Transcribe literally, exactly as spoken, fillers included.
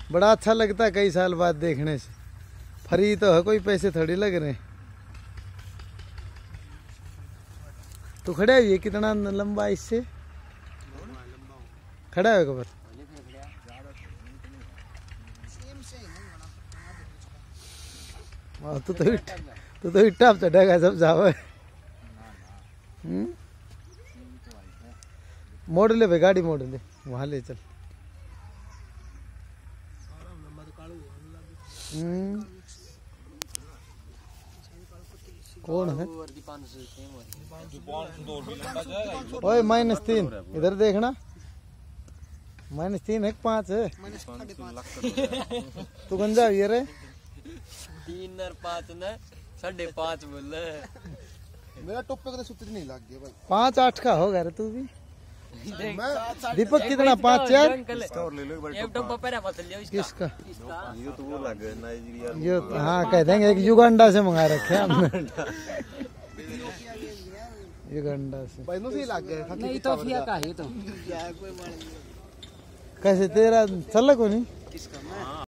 बड़ा अच्छा लगता है कई साल बाद देखने से। फ्री तो है, कोई पैसे थोड़ी लग रहे। तो खड़ा है ये कितना लंबा इससे खड़ा है कबर। तू तो इट, तू तो इट्टा चढ़ेगा सब जावे। मोड़ ले भाई, गाड़ी मोड़ ले, वहां ले चल। हम्म कौन है? ओए माइनस तीन इधर देखना, माइनस तीन है पाँच है। तू गंजा ये रे तीन और पाँच ने साढ़े पाँच बोल मेरा टोपे का सूत्र नहीं लग गया भाई। पाँच आठ का होगा रे तू भी। दीपक कितना पाँच चार किसका? ये तो वो लग नाइजीरिया। ये हाँ कह देंगे एक युगांडा से मंगा रखे हमने। युगांडा से भाई नो सही लग गया। नहीं तो फिया का है तो कैसे तेरा चल को नहीं।